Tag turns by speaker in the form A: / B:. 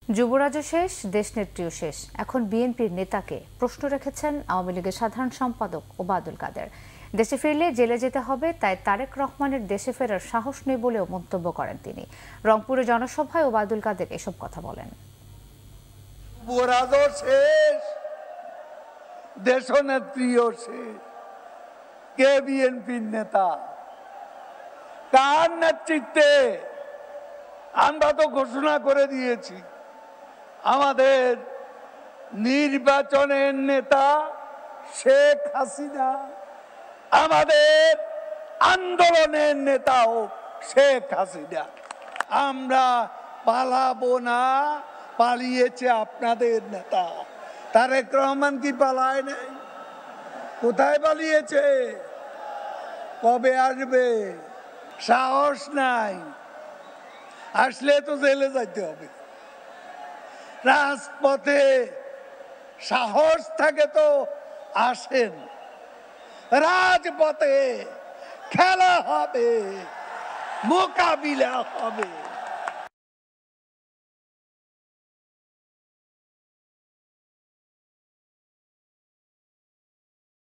A: যুবরাজও শেষ, দেশনেত্রীও শেষ। এখন বিএনপির নেতাকে প্রশ্ন রেখেছেন আওয়ামী লীগের সাধারণ সম্পাদক ওবায়দুল কাদের। দেশে ফিরলে জেলে যেতে হবে, তাই তারেক রহমানের দেশে ফেরার সাহস নেই বলেও মন্তব্য করেন তিনি। রংপুরে জনসভায় ওবায়দুল কাদের এসব কথা বলেন।
B: যুবরাজও শেষ, দেশনেত্রীও শেষ। কে বিএনপির নেতা? কার নেতৃত্বে? আমরা তো ঘোষণা করে দিয়েছি আমাদের নির্বাচনের নেতা শেখ হাসিনা, আমাদের আন্দোলনের নেতাও শেখ হাসিনা। আমরা পালাবো না, পালিয়েছে আপনাদের নেতা তারেক রহমান। কি পালায় নাই? কোথায় পালিয়েছে? কবে আসবে? সাহস নাই। আসলে তো জেলে যাইতে হবে। রাজপথে সাহস থাকে তো আসেন, রাজপথে খেলা হবে, মোকাবিলা হবে।